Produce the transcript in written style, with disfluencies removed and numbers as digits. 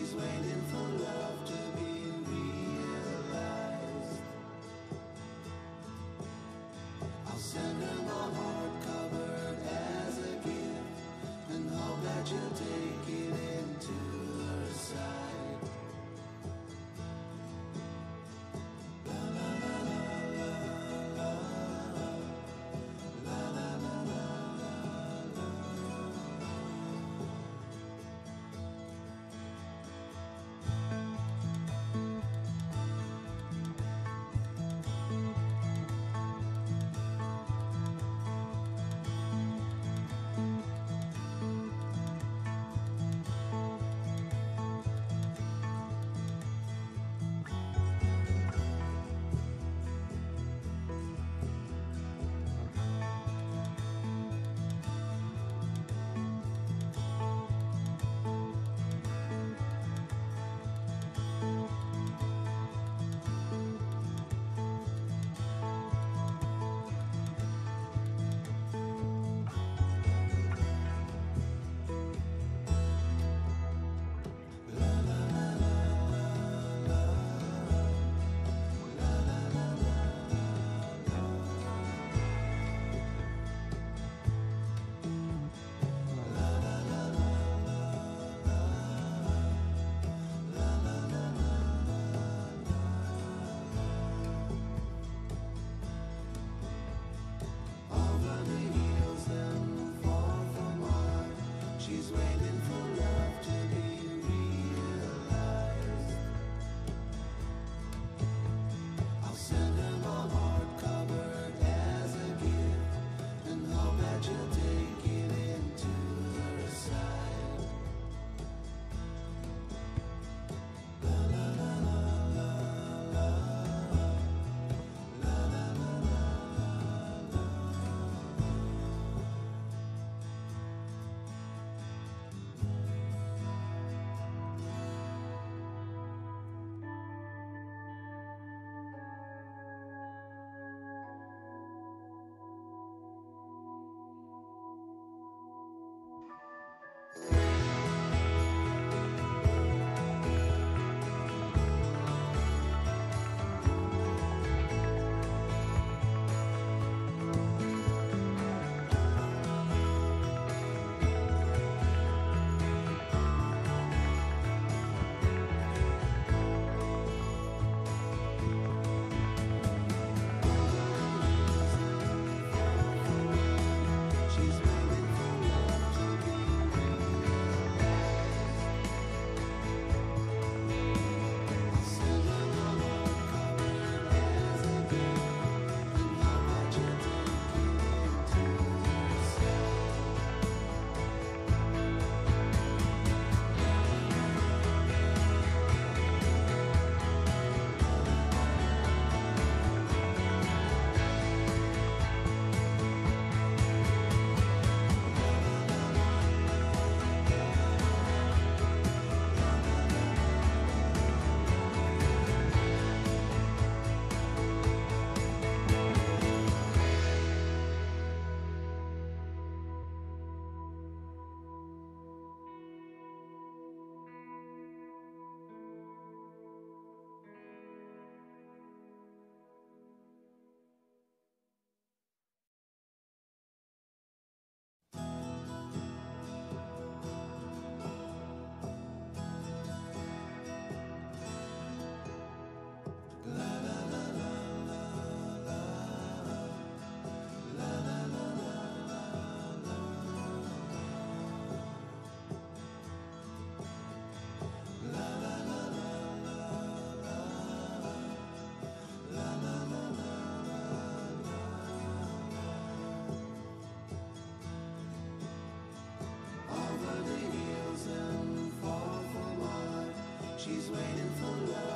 She's waiting for love to be realized. I'll send her my heart covered as a gift, and hope that you'll take it into her side. La la la la la la la la la la. She's waiting for love to be realized. I'll send her my heart covered as a gift, and hope that you'll take it into her side. La la la la la la la la la la. She's waiting for love.